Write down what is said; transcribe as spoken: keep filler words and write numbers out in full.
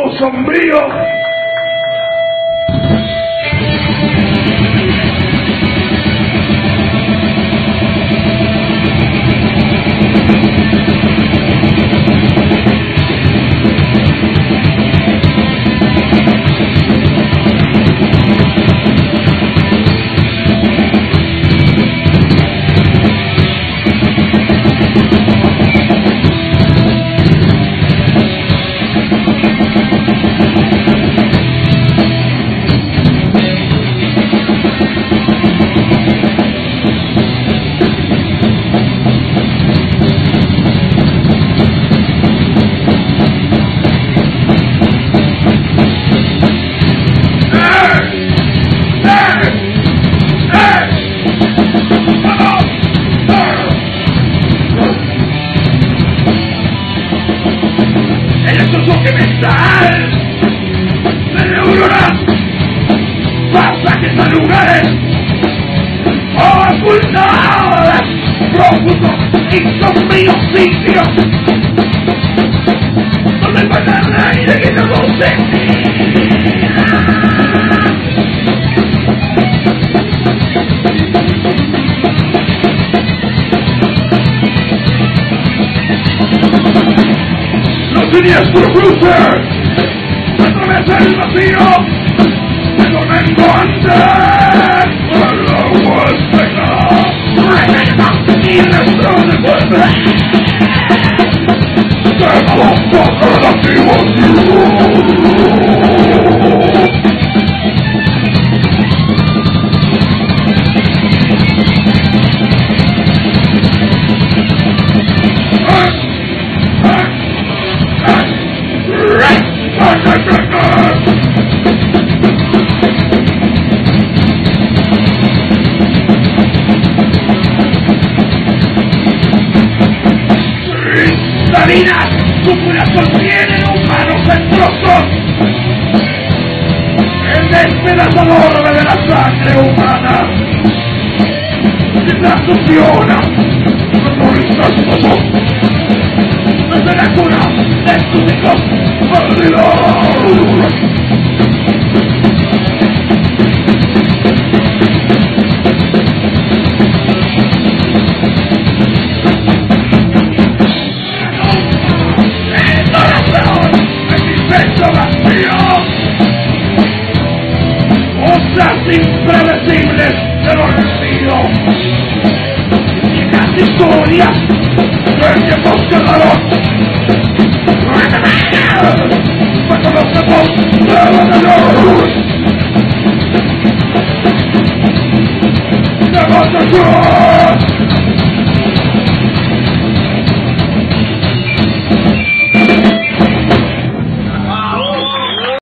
todos son míos. Siniestro cruce, atraviesa el vacío, me tormento antes, por la vuelta, revenga y dentro de vuelta, se comporta la activación. Tu corazón tiene humanos en trozos. El despedazador de la sangre humana la succiona como incestuoso. Desde la cuna de tus hijos perdidos. Impredecibles de lo recibido. Y las historias